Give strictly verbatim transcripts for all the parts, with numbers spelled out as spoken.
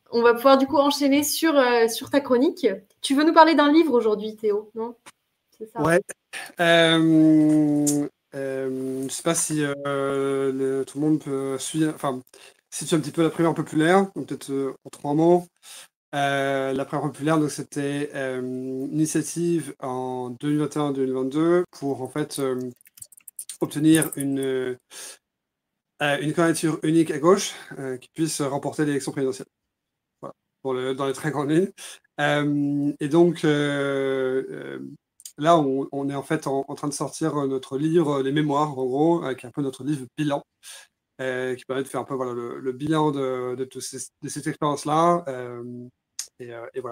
on va pouvoir du coup enchaîner sur, euh, sur ta chronique. Tu veux nous parler d'un livre aujourd'hui, Théo, non? C'est ça. Ouais. Euh, euh, je sais pas si euh, le- tout le monde peut suivre. Enfin, si tu as un petit peu la première populaire, donc peut-être euh, en trois mots. Euh, la première populaire, donc c'était euh, une initiative en deux mille vingt et un deux mille vingt-deux pour en fait euh, obtenir une, euh, une candidature unique à gauche euh, qui puisse remporter l'élection présidentielle. Voilà, pour le, dans les très grandes lignes. Euh, et donc euh, euh, là, on, on est en fait en, en train de sortir notre livre, les mémoires, en gros, avec un peu notre livre bilan, euh, qui permet de faire un peu voilà, le, le bilan de, de, de, ces, de cette expérience-là. Euh, et, euh, et voilà.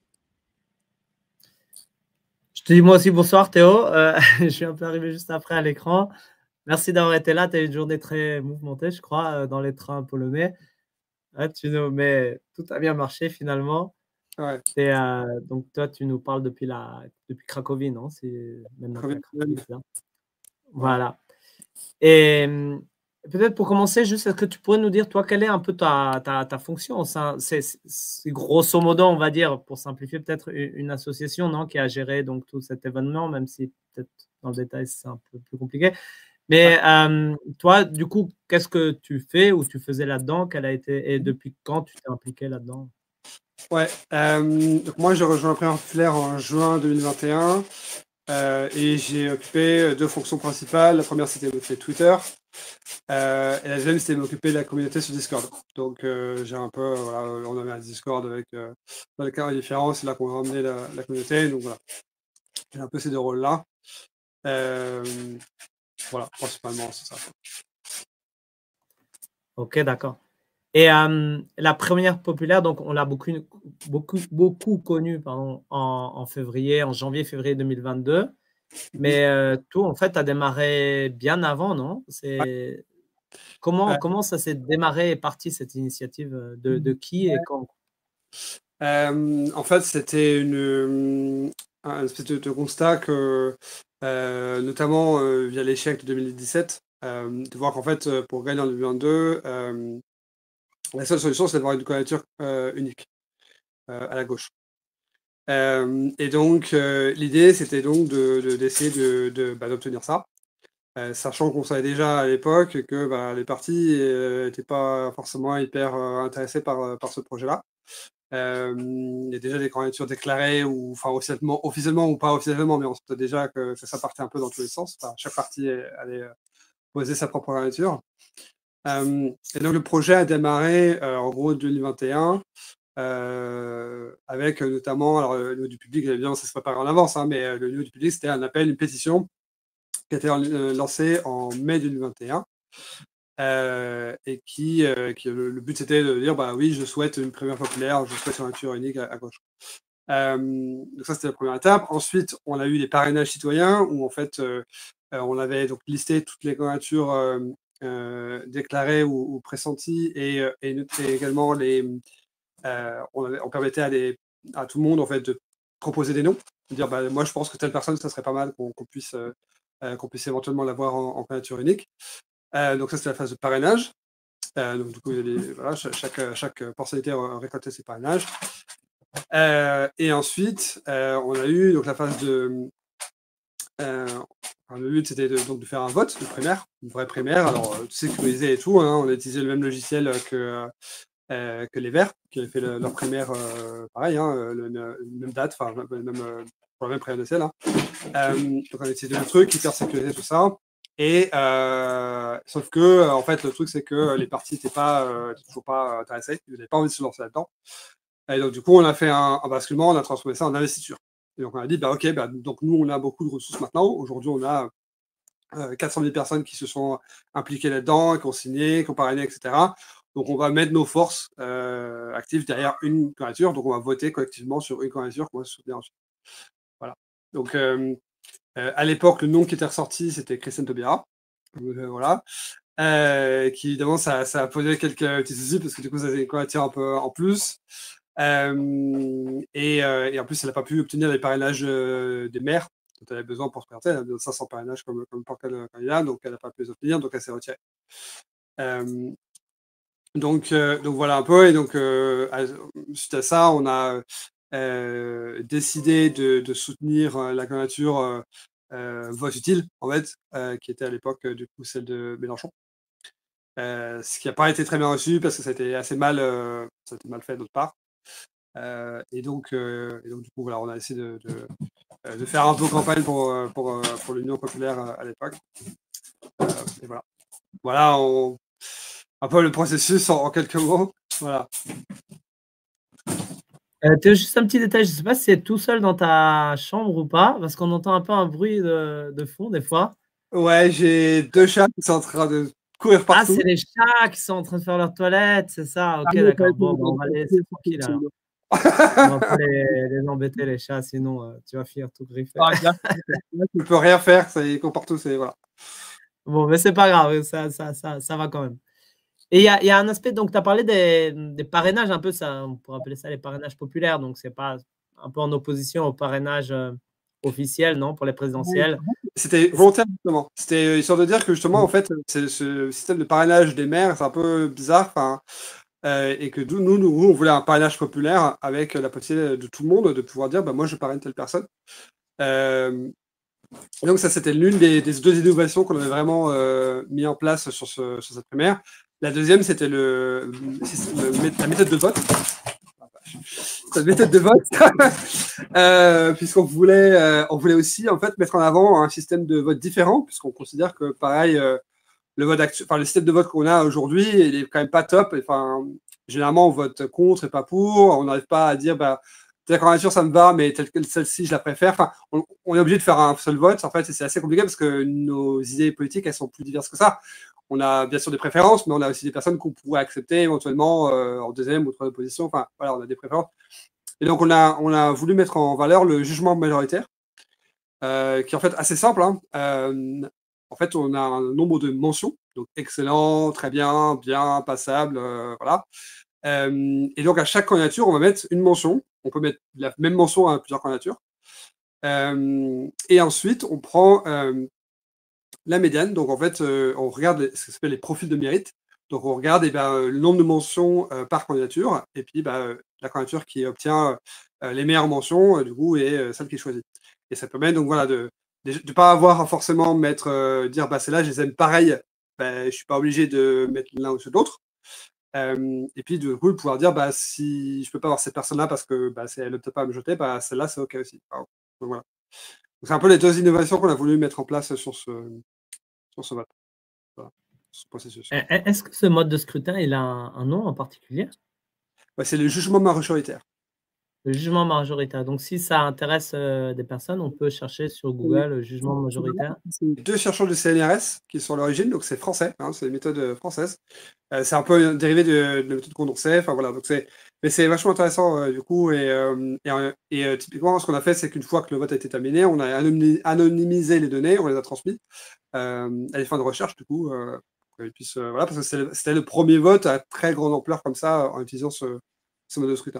Je te dis moi aussi bonsoir Théo, euh, je suis un peu arrivé juste après à l'écran. Merci d'avoir été là, tu as eu une journée très mouvementée je crois dans les trains polonais. Ouais, tu nous, mais tout a bien marché finalement. Ouais. Et, euh, donc toi tu nous parles depuis, la, depuis Cracovie, non? C'est maintenant que Cracovie, c'est voilà. Et peut-être pour commencer, juste est-ce que tu pourrais nous dire, toi, quelle est un peu ta, ta, ta fonction? C'est grosso modo, on va dire, pour simplifier, peut-être une association non, qui a géré donc, tout cet événement, même si peut-être dans le détail, c'est un peu plus compliqué. Mais euh, toi, du coup, qu'est-ce que tu fais ou tu faisais là-dedans? Quelle a été, et depuis quand tu t'es impliqué là-dedans? Ouais, euh, donc moi j'ai rejoint la première populaire en juin deux mille vingt et un euh, et j'ai occupé deux fonctions principales. La première c'était Twitter euh, et la deuxième c'était m'occuper de la communauté sur Discord. Donc euh, j'ai un peu, voilà, on avait un Discord avec euh, dans les cas différents, c'est là qu'on a ramené la, la communauté. Donc voilà, j'ai un peu ces deux rôles-là. Euh, voilà, principalement c'est ça. Ok, d'accord. Et euh, la première populaire, donc on l'a beaucoup, beaucoup, beaucoup connue pardon, en, en février, en janvier-février deux mille vingt-deux. Mais euh, tout, en fait, a démarré bien avant, non? C'est comment, euh, comment ça s'est démarré et parti cette initiative de, de qui et quand? euh, En fait, c'était une, un espèce de, de constat que, euh, notamment euh, via l'échec de deux mille dix-sept, euh, de voir qu'en fait, pour gagner en deux mille vingt-deux, euh, la seule solution, c'est d'avoir une candidature euh, unique euh, à la gauche. Euh, et donc, euh, l'idée, c'était donc d'essayer de, de, de, bah, d'obtenir ça, euh, sachant qu'on savait déjà à l'époque que bah, les partis n'étaient pas forcément hyper euh, intéressés par, par ce projet-là. Euh, il y a déjà des candidatures déclarées, ou enfin officiellement, officiellement ou pas officiellement, mais on sentait déjà que, que ça partait un peu dans tous les sens. Enfin, chaque parti allait euh, poser sa propre candidature. Euh, et donc le projet a démarré euh, en gros deux mille vingt et un. Euh, avec euh, notamment, alors le niveau du public, évidemment, ça se prépare en avance, hein, mais euh, le niveau du public, c'était un appel, une pétition qui a été euh, lancée en mai deux mille vingt et un. Euh, et qui, euh, qui le, le but c'était de dire bah oui, je souhaite une première populaire, je souhaite une candidature unique à, à gauche. Euh, donc ça c'était la première étape. Ensuite, on a eu les parrainages citoyens où en fait euh, on avait donc listé toutes les candidatures euh, euh, déclarées ou, ou pressenties et, et, et également les euh, on, avait, on permettait à, les, à tout le monde en fait de proposer des noms, de dire bah moi je pense que telle personne ça serait pas mal qu'on qu'on puisse euh, qu'on puisse éventuellement l'avoir en, en candidature unique. Euh, donc ça, c'est la phase de parrainage. Euh, donc du coup, les, voilà, chaque, chaque personnalité a récolté ses parrainages. Euh, et ensuite, euh, on a eu donc la phase de... Euh, enfin, le but, c'était de, donc, de faire un vote de primaire, une vraie primaire, alors euh, sécurisé et tout. Hein, on a utilisé le même logiciel que, euh, que les Verts, qui avaient fait le, leur primaire euh, pareil, hein, le, le, même date, enfin, même, euh, pour la même présidentielle. Hein. Euh, donc on a utilisé le truc, hyper sécurisé, tout ça. Et euh, sauf que, en fait, le truc, c'est que les partis n'étaient pas, euh, toujours pas intéressés, ils n'avaient pas envie de se lancer là-dedans. Et donc, du coup, on a fait un, un basculement, on a transformé ça en investiture. Et donc, on a dit, bah, ok, bah, donc nous, on a beaucoup de ressources maintenant. Aujourd'hui, on a euh, quatre cent mille personnes qui se sont impliquées là-dedans, qui ont signé, qui ont parrainé, et cetera. Donc, on va mettre nos forces euh, actives derrière une candidature. Donc, on va voter collectivement sur une candidature qu'on va soutenir ensuite. Voilà. Donc, euh, Euh, à l'époque, le nom qui était ressorti, c'était Christiane Taubira. Euh, voilà. Euh, qui, évidemment, ça, ça a posé quelques petits soucis parce que du coup, ça s'est quoi un peu en plus. Euh, et, euh, et en plus, elle n'a pas pu obtenir les parrainages euh, des maires dont elle avait besoin pour se présenter. Elle a besoin de cinq cents parrainages comme, comme n'importe quel candidat, donc elle n'a pas pu les obtenir, donc elle s'est retirée. Euh, donc, euh, donc voilà un peu. Et donc, euh, à, suite à ça, on a euh, décidé de, de soutenir euh, la candidature euh, euh, vote utile, en fait, euh, qui était à l'époque, euh, du coup, celle de Mélenchon. Euh, ce qui n'a pas été très bien reçu parce que ça a été assez mal, euh, ça a été mal fait de notre part. Euh, et, donc, euh, et donc, du coup, voilà, on a essayé de, de, de faire un peu campagne pour, pour, pour l'Union populaire à l'époque. Euh, et voilà. Voilà, on, un peu le processus en, en quelques mots. Voilà. Euh, Théo, juste un petit détail, je ne sais pas si c'est tout seul dans ta chambre ou pas, parce qu'on entend un peu un bruit de, de fond des fois. Ouais, j'ai deux chats qui sont en train de courir partout. Ah, c'est les chats qui sont en train de faire leur toilette, c'est ça? Ok, ah, d'accord. Bon, bah, on va les laisser tranquilles alors. On va pas les, les embêter, les chats, sinon euh, tu vas finir tout griffé. Ah, tu peux rien faire, ça y compare tous. Voilà. Bon, mais c'est pas grave, ça, ça, ça, ça va quand même. Et il y, y a un aspect, donc tu as parlé des, des parrainages, un peu, ça, on pourrait appeler ça les parrainages populaires, donc c'est pas un peu en opposition au parrainage euh, officiel, non, pour les présidentielles. C'était volontaire, justement. C'était histoire de dire que, justement, en fait, ce système de parrainage des maires, c'est un peu bizarre, enfin, euh, et que nous, nous, on voulait un parrainage populaire avec la possibilité de tout le monde de pouvoir dire, bah, moi, je parraine telle personne. Euh, donc, ça, c'était l'une des, des deux innovations qu'on avait vraiment euh, mis en place sur, ce, sur cette primaire. La deuxième, c'était le, le, la méthode de vote. La méthode de vote, euh, puisqu'on voulait, euh, on voulait aussi en fait mettre en avant un système de vote différent, puisqu'on considère que pareil, euh, le vote actuel, enfin le système de vote qu'on a aujourd'hui, il est quand même pas top. Enfin, généralement, on vote contre et pas pour. On n'arrive pas à dire, bah, telle candidature ça me va, mais telle que celle-ci je la préfère. Enfin, on, on est obligé de faire un seul vote. En fait, c'est assez compliqué parce que nos idées politiques, elles sont plus diverses que ça. On a bien sûr des préférences, mais on a aussi des personnes qu'on pourrait accepter éventuellement euh, en deuxième ou troisième position. Enfin, voilà, on a des préférences. Et donc, on a, on a voulu mettre en valeur le jugement majoritaire, euh, qui est en fait assez simple. Hein. Euh, en fait, on a un nombre de mentions, donc excellent, très bien, bien, passable, euh, voilà. Euh, et donc, à chaque candidature, on va mettre une mention. On peut mettre la même mention à plusieurs candidatures. Euh, et ensuite, on prend euh, la médiane. Donc, en fait, euh, on regarde les, ce qui s'appelle les profils de mérite. Donc, on regarde eh ben, le nombre de mentions euh, par candidature, et puis bah, la candidature qui obtient euh, les meilleures mentions, euh, du coup, est euh, celle qui est choisie. Et ça permet donc voilà, de ne pas avoir forcément mettre, euh, dire bah, celles-là, je les aime pareil, bah, je ne suis pas obligé de mettre l'un ou l'autre. Euh, et puis, du coup, pouvoir dire bah, si je ne peux pas avoir cette personne-là parce que bah, elle ne peut pas me jeter, bah, celle-là, c'est OK aussi. Donc, voilà. C'est un peu les deux innovations qu'on a voulu mettre en place sur ce, sur ce vote. Voilà, ce processus. Est-ce que ce mode de scrutin, il a un, un nom en particulier? Ouais, c'est le jugement majoritaire. Le jugement majoritaire. Donc, si ça intéresse euh, des personnes, on peut chercher sur Google le jugement majoritaire. Deux chercheurs du C N R S qui sont à l'origine, donc c'est français, hein, c'est une méthode française. Euh, c'est un peu dérivé de, de la méthode Condorcet. Enfin voilà, donc c'est, mais c'est vachement intéressant euh, du coup. Et, euh, et, et euh, typiquement, ce qu'on a fait, c'est qu'une fois que le vote a été terminé, on a anonymisé les données, on les a transmis euh, à des fins de recherche du coup. Euh, pour puissent, euh, voilà, parce que c'était le premier vote à très grande ampleur comme ça en utilisant ce, ce mode de scrutin.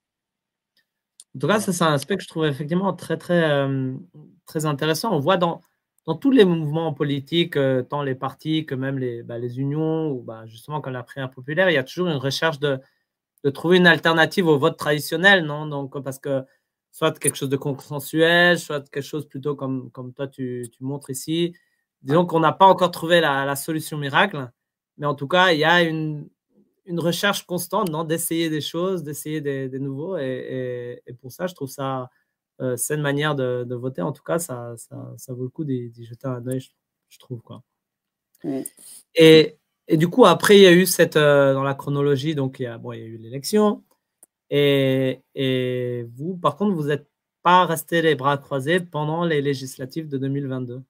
En tout cas, ça, c'est un aspect que je trouve effectivement très, très, euh, très intéressant. On voit dans, dans tous les mouvements politiques, euh, tant les partis que même les, bah, les unions, ou bah, justement comme la primaire populaire, il y a toujours une recherche de, de trouver une alternative au vote traditionnel, non? Donc, parce que soit quelque chose de consensuel, soit quelque chose plutôt comme, comme toi, tu, tu montres ici. Disons qu'on n'a pas encore trouvé la, la solution miracle, mais en tout cas, il y a une, une recherche constante, non, d'essayer des choses, d'essayer des, des nouveaux. Et, et, et pour ça, je trouve ça, euh, c'est une manière de, de voter. En tout cas, ça, ça, ça vaut le coup d'y jeter un œil, je, je trouve, quoi. Mm. Et, et du coup, après, il y a eu cette, euh, dans la chronologie, donc il y a, bon, il y a eu l'élection. Et, et vous, par contre, vous n'êtes pas resté les bras croisés pendant les législatives de deux mille vingt-deux.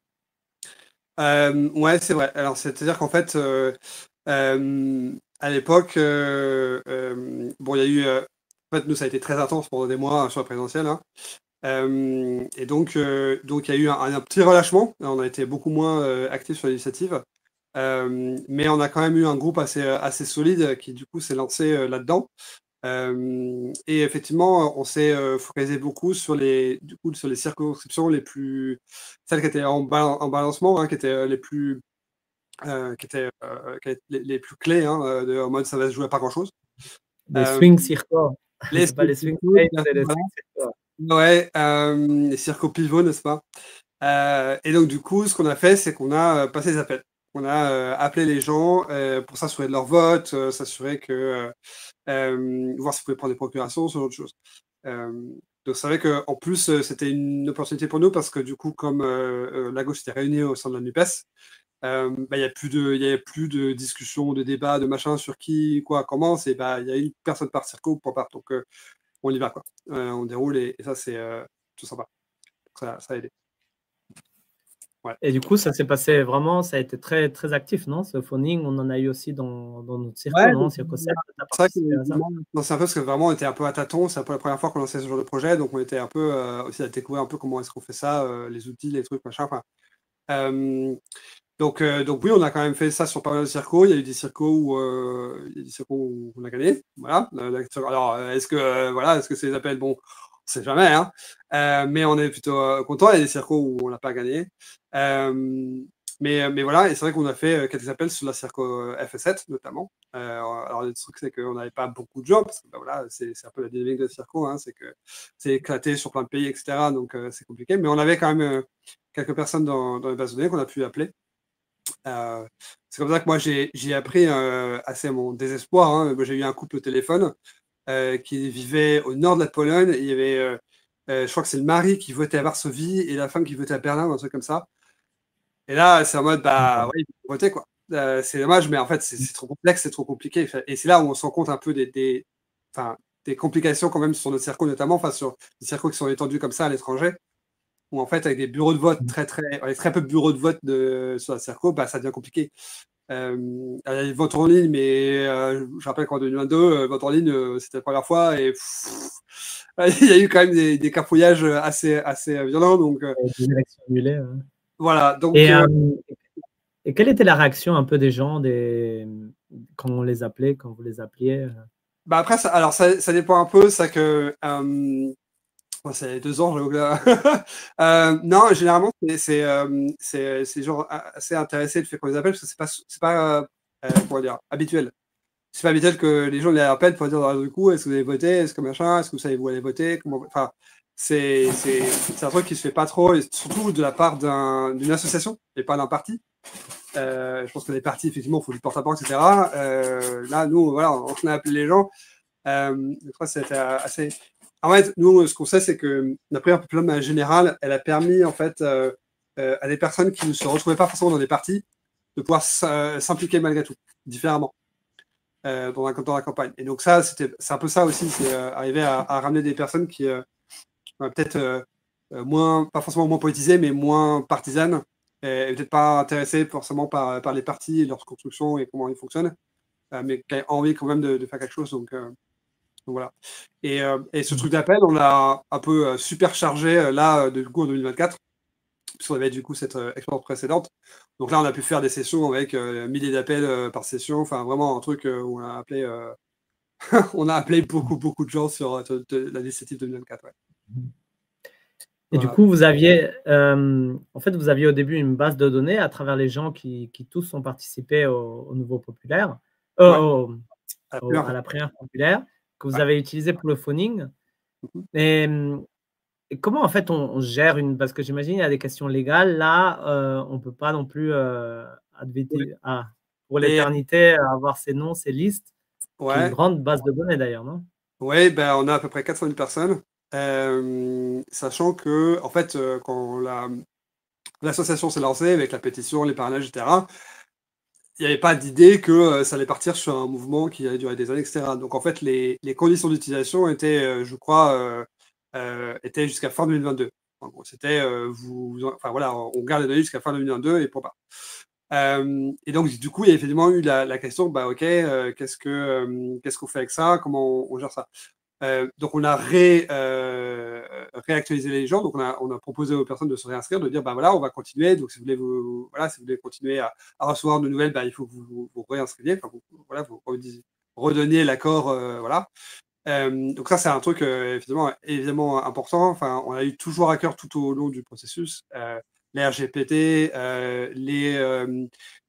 Euh, ouais, c'est vrai. Alors, c'est-à-dire qu'en fait, euh, euh, à l'époque, euh, euh, bon, il y a eu, euh, en fait, nous, ça a été très intense pendant des mois sur la présidentielle, hein. Euh, et donc, euh, donc, il y a eu un, un petit relâchement. On a été beaucoup moins euh, actifs sur l'initiative, euh, mais on a quand même eu un groupe assez, assez solide qui, du coup, s'est lancé euh, là-dedans. Euh, et effectivement, on s'est euh, focalisé beaucoup sur les, du coup, sur les circonscriptions les plus, celles qui étaient en, bal en balancement, hein, qui étaient les plus euh, qui étaient, euh, qui étaient les, les plus clés, hein, de, en mode ça va se jouer à pas grand-chose. Les euh, swing circo. Les c'est pas les swing circo, c'est les swing circo. Ouais, euh, les circo pivots, n'est-ce pas? euh, Et donc, du coup, ce qu'on a fait, c'est qu'on a passé des appels. On a euh, appelé les gens euh, pour s'assurer de leur vote, euh, s'assurer que... Euh, voir s'ils pouvaient prendre des procurations, ce genre de choses. Euh, donc, c'est vrai qu'en plus, c'était une opportunité pour nous parce que, du coup, comme euh, la gauche était réunie au sein de la NUPES, il n'y bah, a plus de, y a plus de discussion, de débat, de machin sur qui, quoi, comment. Il bah, y a une personne par circo, pour part. Donc, euh, on y va, quoi. Euh, on déroule et, et ça, c'est euh, tout sympa. Donc, ça, ça a aidé. Ouais. Et du coup, ça s'est passé vraiment, ça a été très, très actif, non? Ce phoning, on en a eu aussi dans, dans notre circo, ouais, non? Circo c'est vrai que c'est un peu parce que vraiment on était un peu à tâtons, c'est un peu la première fois qu'on lançait ce genre de projet, donc on était un peu euh, aussi à découvrir un peu comment est-ce qu'on fait ça, euh, les outils, les trucs, machin. Enfin, euh, donc, euh, donc oui, on a quand même fait ça sur pas mal de circos. Il y a eu des circos où, euh, il y a des circos où on a gagné. Voilà. Alors, est-ce que euh, voilà, est-ce que c'est les appels? Bon, on sait jamais, hein. Euh, mais on est plutôt euh, content. Il y a des circos où on n'a pas gagné. Euh, mais, mais voilà, et c'est vrai qu'on a fait quelques appels sur la circo F sept notamment. Euh, alors le truc c'est qu'on n'avait pas beaucoup de gens parce que bah, voilà, c'est un peu la dynamique de la circo, hein, c'est que c'est éclaté sur plein de pays, et cetera. Donc euh, c'est compliqué. Mais on avait quand même euh, quelques personnes dans, dans les bases de données qu'on a pu appeler. Euh, c'est comme ça que moi j'ai appris euh, assez à mon désespoir. Hein. J'ai eu un couple au téléphone euh, qui vivait au nord de la Pologne. Et il y avait, euh, euh, je crois que c'est le mari qui votait à Varsovie et la femme qui votait à Berlin, un truc comme ça. Et là, c'est en mode, bah oui, voter quoi. Euh, c'est dommage, mais en fait, c'est trop complexe, c'est trop compliqué. Et c'est là où on se rend compte un peu des, des, enfin, des complications quand même sur notre circo, notamment, enfin, sur les circos qui sont étendus comme ça à l'étranger, où en fait, avec des bureaux de vote très, très, avec très peu de bureaux de vote de, sur la circo, bah, ça devient compliqué. Euh, il y a vote en ligne, mais euh, je rappelle qu'en deux mille vingt-deux, euh, vote en ligne, euh, c'était la première fois et pff, il y a eu quand même des, des cafouillages assez, assez violents. Donc, euh, des élections annulées. Hein. Voilà. Donc, et, euh, et quelle était la réaction un peu des gens des... quand on les appelait, quand vous les appeliez? Bah après, ça, alors ça, ça dépend un peu, ça que euh, oh, c'est deux ans, euh, non, généralement, c'est euh, c'est genre assez intéressé le fait qu'on les appelle parce que c'est pas c'est pas euh, comment dire habituel. C'est pas habituel que les gens les appellent pour dire dans du coup, est-ce que vous avez voté, est-ce que machin, est-ce que vous savez où aller voter, comment, enfin, c'est c'est un truc qui se fait pas trop, et surtout de la part d'une un, association et pas d'un parti. Euh, je pense que les partis, effectivement, il faut du porte-à-porte, et cetera. Euh, là, nous, voilà, on a appelé les gens. Euh, je crois que c'était assez. En fait, nous, ce qu'on sait, c'est que la première diplôme générale, elle a permis, en fait, euh, euh, à des personnes qui ne se retrouvaient pas forcément dans des partis de pouvoir s'impliquer malgré tout, différemment, euh, dans, la, dans la campagne. Et donc, ça, c'est un peu ça aussi, c'est euh, arriver à, à ramener des personnes qui, euh, peut-être euh, moins, pas forcément moins politisées, mais moins partisanes, et peut-être pas intéressé forcément par, par les partis et leur construction et comment ils fonctionnent, euh, mais qui a envie quand même de, de faire quelque chose. Donc, euh, donc voilà. Et, euh, et ce truc d'appel, on l'a un peu euh, superchargé euh, là, du coup, en deux mille vingt-quatre, puisqu'on avait du coup cette euh, expérience précédente. Donc là, on a pu faire des sessions avec euh, milliers d'appels euh, par session, enfin vraiment un truc euh, où on a appelé, euh, on a appelé beaucoup, beaucoup de gens sur de, de, la législative deux mille vingt-quatre. Ouais. Et voilà. Du coup, vous aviez, euh, en fait, vous aviez au début une base de données à travers les gens qui, qui tous ont participé au, au Nouveau Populaire, euh, ouais. au, à, la au, à la primaire populaire, que vous ouais. avez utilisé pour le phoning. Mm-hmm. et, et comment, en fait, on, on gère une... Parce que j'imagine, il y a des questions légales. Là, euh, on ne peut pas non plus, euh, adviter, ouais. ah, pour l'éternité, avoir ces noms, ces listes. Ouais. C'est une grande base de données, d'ailleurs, non? Oui, ben, on a à peu près quatre cent mille personnes. Euh, sachant que, en fait, euh, quand l'association la, s'est lancée avec la pétition, les parrainages, et cetera, il n'y avait pas d'idée que euh, ça allait partir sur un mouvement qui allait durer des années, et cetera. Donc, en fait, les, les conditions d'utilisation étaient, euh, je crois, euh, euh, étaient jusqu'à fin deux mille vingt-deux. En gros, c'était, euh, vous, enfin voilà, on garde les données jusqu'à fin deux mille vingt-deux et pour pas. Euh, et donc, du coup, il y a effectivement eu la, la question, bah, ok, euh, qu'est-ce que euh, qu'est-ce qu'on fait avec ça, comment on, on gère ça. Euh, donc, on a ré, euh, réactualisé les gens. Donc, on a, on a proposé aux personnes de se réinscrire, de dire, bah voilà, on va continuer. Donc, si vous voulez, vous, voilà, si vous voulez continuer à, à recevoir de nouvelles, bah, il faut que vous vous, vous réinscriviez, enfin, vous, voilà, vous redonniez l'accord, euh, voilà. Euh, donc ça, c'est un truc euh, évidemment, évidemment important. Enfin, on a eu toujours à cœur tout au long du processus. Euh, les R G P D, euh, les, euh,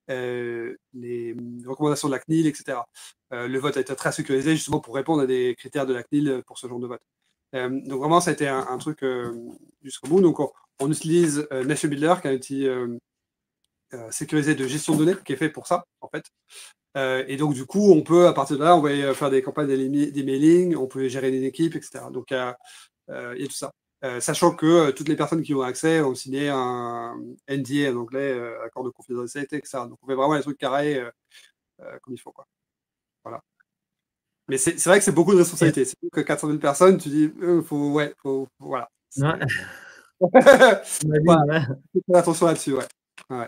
euh, les recommandations de la C N I L, et cetera. Euh, le vote a été très sécurisé justement pour répondre à des critères de la C N I L pour ce genre de vote. Euh, donc vraiment, ça a été un, un truc euh, jusqu'au bout. Donc on, on utilise euh, Nation Builder, qui est un outil euh, euh, sécurisé de gestion de données, qui est fait pour ça, en fait. Euh, et donc, du coup, on peut, à partir de là, on va faire des campagnes d'emailing, on peut gérer des équipes, et cetera. Donc, il euh, y a tout ça. Euh, sachant que euh, toutes les personnes qui ont accès ont signé un N D A en anglais, euh, accord de confidentialité, et cetera. Donc, on fait vraiment les trucs carrés euh, euh, comme il faut, quoi. Voilà. Mais c'est vrai que c'est beaucoup de responsabilités. C'est que quatre cent mille personnes, tu dis, euh, faut, ouais, faut, faut voilà. Ouais. Voilà. Fais attention là-dessus, ouais. ouais.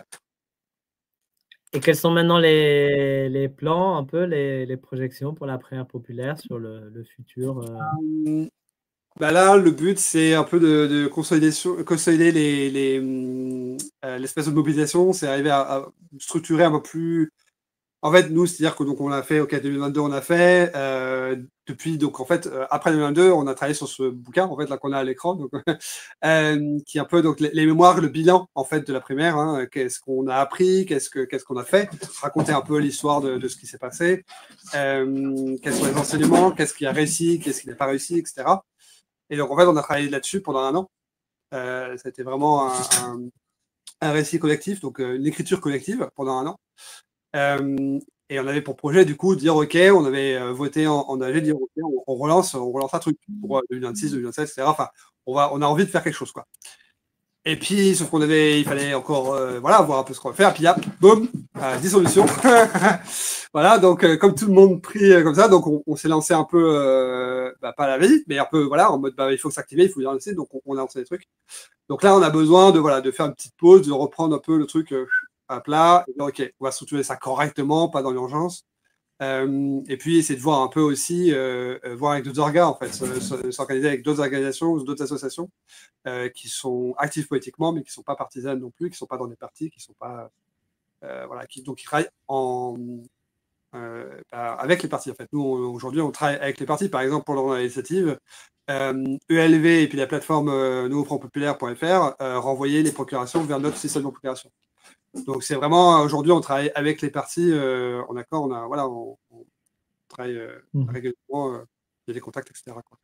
Et quels sont maintenant les, les plans, un peu, les, les projections pour la primaire populaire sur le, le futur euh... Bah là, le but, c'est un peu de, de consolider, consolider les, les, euh, l'espèce de mobilisation, c'est arriver à, à structurer un peu plus. En fait, nous, c'est-à-dire que donc on a fait, ok, deux mille vingt-deux, on a fait euh, depuis, donc en fait, euh, après deux mille vingt-deux, on a travaillé sur ce bouquin, en fait, là qu'on a à l'écran, donc euh, qui est un peu donc les, les mémoires, le bilan, en fait, de la primaire. Hein, qu'est-ce qu'on a appris, qu'est-ce que qu'est-ce qu'on a fait, raconter un peu l'histoire de, de ce qui s'est passé, euh, quels sont les enseignements, qu'est-ce qui a réussi, qu'est-ce qui n'a pas réussi, et cetera. Et donc, en fait, on a travaillé là-dessus pendant un an. Euh, ça a été vraiment un, un, un récit collectif, donc euh, une écriture collective pendant un an. Euh, et on avait pour projet, du coup, de dire, OK, on avait euh, voté en, en A G, de dire, OK, on, on, relance, on relance un truc pour deux mille vingt-six, deux mille vingt-sept, et cetera. Enfin, on, va, on a envie de faire quelque chose, quoi. Et puis, sauf qu'on avait, il fallait encore, euh, voilà, voir un peu ce qu'on va faire. Puis, là, boum, euh, dissolution. Voilà, donc, euh, comme tout le monde prie euh, comme ça, donc on, on s'est lancé un peu, euh, bah, pas la veille, mais un peu, voilà, en mode, bah, il faut s'activer, il faut y lancer, donc on, on a lancé des trucs. Donc là, on a besoin de, voilà, de faire une petite pause, de reprendre un peu le truc euh, à plat. Et dire, OK, on va structurer ça correctement, pas dans l'urgence. Euh, et puis, essayer de voir un peu aussi, euh, voir avec d'autres organes, en fait, s'organiser avec d'autres organisations, d'autres associations euh, qui sont actives politiquement, mais qui ne sont pas partisanes non plus, qui ne sont pas dans des partis, qui ne sont pas. Euh, voilà, qui, donc, qui travaillent en, euh, bah, avec les partis. En fait, nous, aujourd'hui, on travaille avec les partis. Par exemple, pour l'initiative, euh, E L V et puis la plateforme euh, nouveau front populaire point F R euh, renvoyer les procurations vers notre système de procuration. Donc, c'est vraiment, aujourd'hui, on travaille avec les partis euh, en accord. On, a, voilà, on, on travaille euh, mmh. régulièrement, euh, il y a des contacts, et cetera, quoi.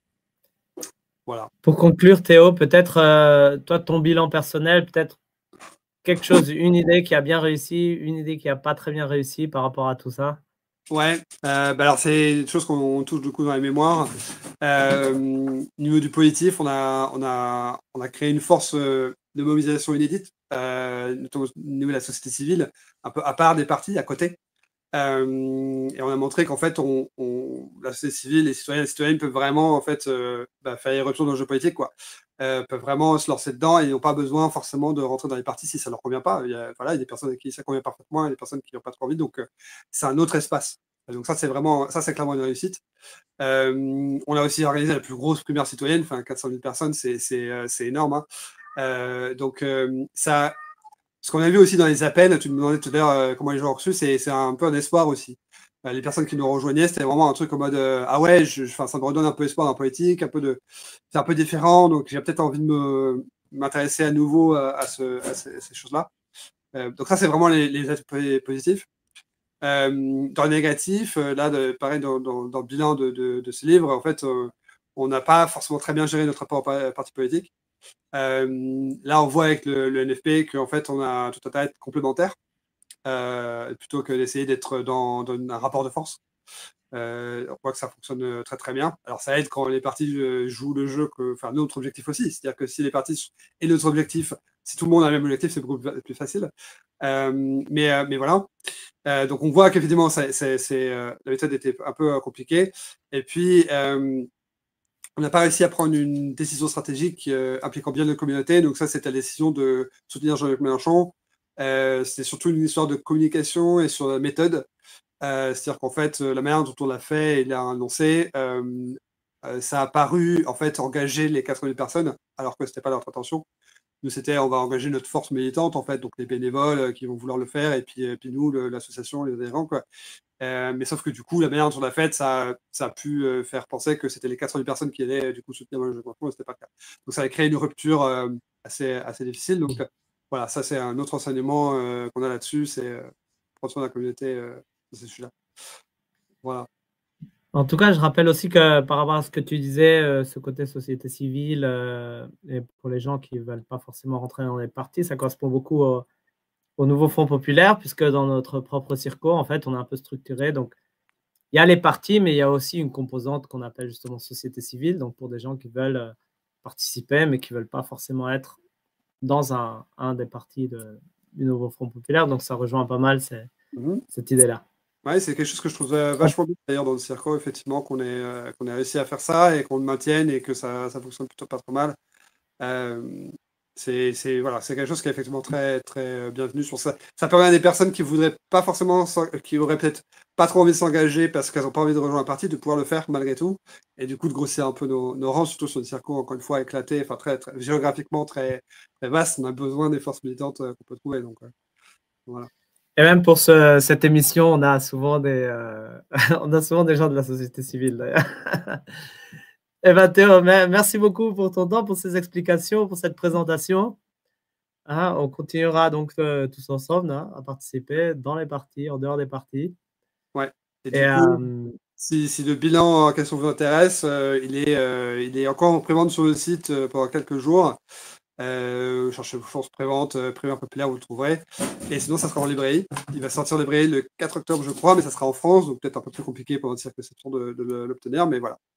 Voilà. Pour conclure, Théo, peut-être, euh, toi, ton bilan personnel, peut-être quelque chose, une idée qui a bien réussi, une idée qui n'a pas très bien réussi par rapport à tout ça? Ouais, euh, bah alors c'est une chose qu'on touche du coup dans les mémoires. Euh, au niveau du positif, on a, on a, on a créé une force de mobilisation inédite, euh, notamment au niveau de la société civile, un peu à part des partis, à côté. Euh, et on a montré qu'en fait, on, on, la société civile, les citoyens et les citoyennes peuvent vraiment en fait, euh, bah, faire irruption dans le jeu politique, quoi. Euh, peuvent vraiment se lancer dedans et ils n'ont pas besoin forcément de rentrer dans les partis si ça ne leur convient pas. Il y a, voilà, il y a des personnes à qui ça convient parfaitement et des personnes qui n'ont pas trop envie, donc euh, c'est un autre espace. Donc ça, c'est vraiment, ça, c'est clairement une réussite. Euh, on a aussi organisé la plus grosse primaire citoyenne, enfin quatre cent mille personnes, c'est euh, énorme. Hein. Euh, donc euh, ça, ce qu'on a vu aussi dans les appels, tu me demandais tout à l'heure euh, comment les gens ont reçu, c'est un peu un espoir aussi. Euh, les personnes qui nous rejoignaient, c'était vraiment un truc en mode euh, ah ouais, je, je, ça me redonne un peu espoir dans la politique, un peu de, c'est un peu différent, donc j'ai peut-être envie de m'intéresser à nouveau à, à, ce, à ces, ces choses-là. Euh, donc ça, c'est vraiment les, les aspects positifs. Euh, dans le négatif, euh, là, de, pareil, dans, dans, dans le bilan de, de, de ce livre, en fait, euh, on n'a pas forcément très bien géré notre rapport au parti politique. Euh, là, on voit avec le, le N F P qu'en fait, on a tout un tas d'être complémentaires, euh, plutôt que d'essayer d'être dans, dans un rapport de force. Euh, on voit que ça fonctionne très très bien. Alors ça aide quand les partis jouent le jeu, que, enfin notre objectif aussi, c'est-à-dire que si les partis et notre objectif, si tout le monde a le même objectif, c'est beaucoup plus facile. Euh, mais, euh, mais voilà. Euh, donc on voit qu'effectivement, euh, la méthode était un peu compliquée. Et puis, euh, on n'a pas réussi à prendre une décision stratégique euh, impliquant bien notre communauté. Donc ça, c'était la décision de soutenir Jean-Luc Mélenchon. Euh, c'était surtout une histoire de communication et sur la méthode. Euh, C'est-à-dire qu'en fait, la manière dont on l'a fait et l'a annoncé, euh, euh, ça a paru en fait engager les quatre mille personnes, alors que ce n'était pas notre intention. Nous, c'était on va engager notre force militante, en fait, donc les bénévoles euh, qui vont vouloir le faire, et puis, et puis nous, l'association, les adhérents, quoi. Euh, mais sauf que du coup, la manière dont on l'a fait, ça, ça a pu euh, faire penser que c'était les quatre mille personnes qui allaient du coup soutenir le jeu de et c'était pas le cas. Donc ça a créé une rupture euh, assez, assez difficile. Donc voilà, ça c'est un autre enseignement euh, qu'on a là-dessus, c'est euh, prendre soin de la communauté euh, de ces sujets-là. Voilà. En tout cas, je rappelle aussi que par rapport à ce que tu disais, euh, ce côté société civile, euh, et pour les gens qui ne veulent pas forcément rentrer dans les partis, ça correspond beaucoup au, au nouveau Front populaire, puisque dans notre propre circo, en fait, on est un peu structuré. Donc, il y a les partis, mais il y a aussi une composante qu'on appelle justement société civile, donc pour des gens qui veulent euh, participer, mais qui ne veulent pas forcément être dans un, un des partis de, du nouveau Front populaire. Donc, ça rejoint pas mal ces, Mm-hmm. cette idée-là. Ouais, c'est quelque chose que je trouve vachement bien d'ailleurs dans le circo, effectivement, qu'on ait, euh, qu'on ait réussi à faire ça et qu'on le maintienne et que ça, ça fonctionne plutôt pas trop mal. Euh, c'est c'est- voilà, c'est quelque chose qui est effectivement très, très bienvenu sur ça. Ça permet à des personnes qui voudraient pas forcément, s'en- qui auraient peut-être pas trop envie de s'engager parce qu'elles n'ont pas envie de rejoindre un parti, de pouvoir le faire malgré tout et du coup de grossir un peu nos, nos rangs, surtout sur le circo, encore une fois, éclaté, enfin très, très- géographiquement très, très vaste. On a besoin des forces militantes euh, qu'on peut trouver. Donc, ouais. Voilà. Et même pour ce, cette émission, on a souvent des, euh, on a souvent des gens de la société civile, d'ailleurs. Eh bien, Théo, merci beaucoup pour ton temps, pour ces explications, pour cette présentation. Hein, on continuera donc euh, tous ensemble hein, à participer dans les partis, en dehors des partis. Ouais. Et, Et du coup, euh, si, si le bilan en question vous intéresse, euh, il, est, euh, il est encore en prévente sur le site euh, pendant quelques jours. Euh, cherchez Force Prévente, euh, Primaire Populaire, vous le trouverez. Et sinon, ça sera en librairie. Il va sortir en librairie le quatre octobre, je crois, mais ça sera en France, donc peut-être un peu plus compliqué pour notre circonscription de, de l'obtenir, mais voilà.